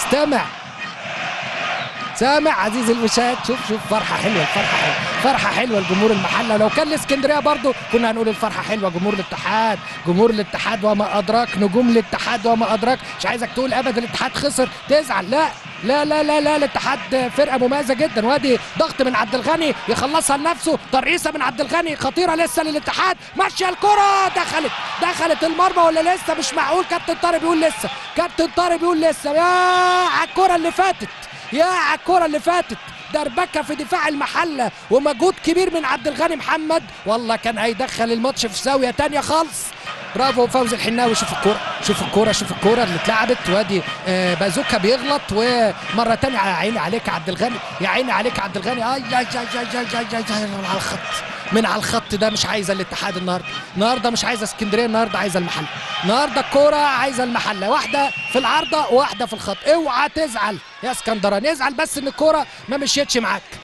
استمع، سامع عزيزي المشاهد؟ شوف فرحه حلوه، الفرحه حلوه، فرحه حلوه لجمهور المحله. لو كان الاسكندريه برضو كنا هنقول الفرحه حلوه. جمهور الاتحاد، جمهور الاتحاد وما ادراك، نجوم الاتحاد وما ادراك. مش عايزك تقول ابدا الاتحاد خسر تزعل، لا لا لا لا لا، الاتحاد فرقه مميزه جدا. وادي ضغط من عبد الغني يخلصها لنفسه، ترقيصه من عبد الغني خطيره لسه للاتحاد، ماشيه الكره، دخلت المرمى ولا لسه؟ مش معقول. كابتن طارق بيقول لسه، كابتن طارق بيقول لسه. يا على الكره اللي فاتت، يا على الكره اللي فاتت، دربكه في دفاع المحله ومجهود كبير من عبد الغني محمد، والله كان هيدخل الماتش في زاويه ثانيه خالص. برافو فوزي الحناوي. شوف الكوره، شوف الكوره، شوف الكوره اللي اتلعبت. وادي بازوكا بيغلط، ومره ثانيه يا عيني عليك يا عبد الغني، يا عيني عليك يا عبد الغني. اي من على الخط، من على الخط ده. مش عايزه الاتحاد النهارده مش عايزه اسكندريه، النهارده عايزه المحله. النهارده الكوره عايزه المحله، واحده في العارضه وواحده في الخط. اوعى تزعل يا اسكندراني، ازعل بس ان الكوره ما مشيتش معاك.